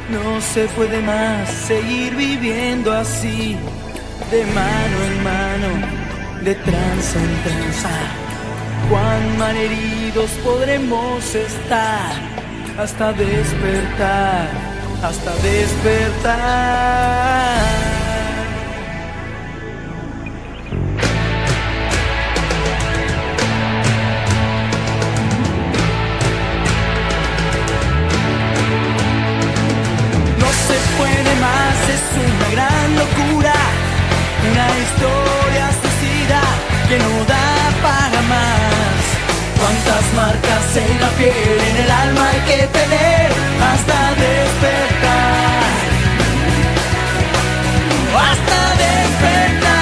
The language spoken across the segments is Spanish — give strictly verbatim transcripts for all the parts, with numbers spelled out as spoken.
No se puede más seguir viviendo así, de mano en mano, de tranza en tranza. Cuán malheridos podremos estar hasta despertar, hasta despertar. Es una gran locura, una historia suicida que no da para más. Cuántas marcas en la piel, en el alma hay que tener hasta despertar, hasta despertar.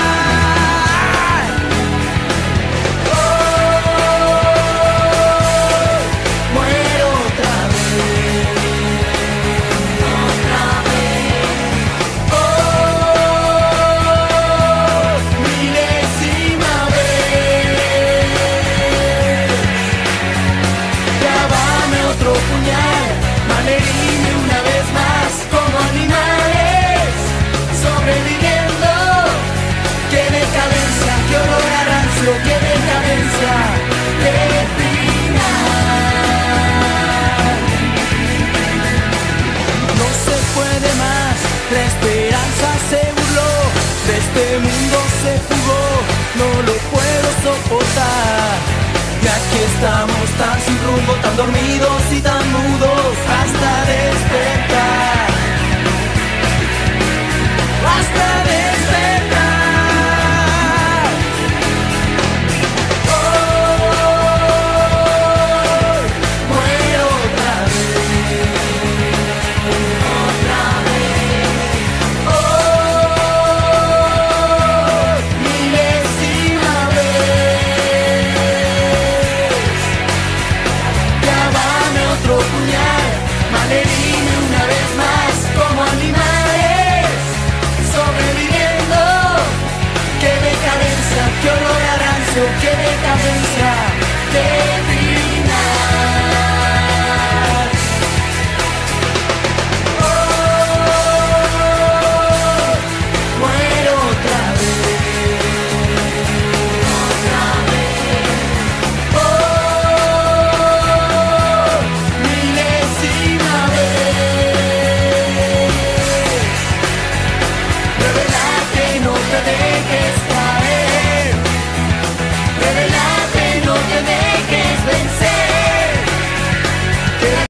¡Qué decadencia, qué final! No se puede más, la esperanza se burló, de este mundo se fugó, no lo puedo soportar. Y aquí estamos tan sin rumbo, tan dormidos y tan mudos, hasta despertar.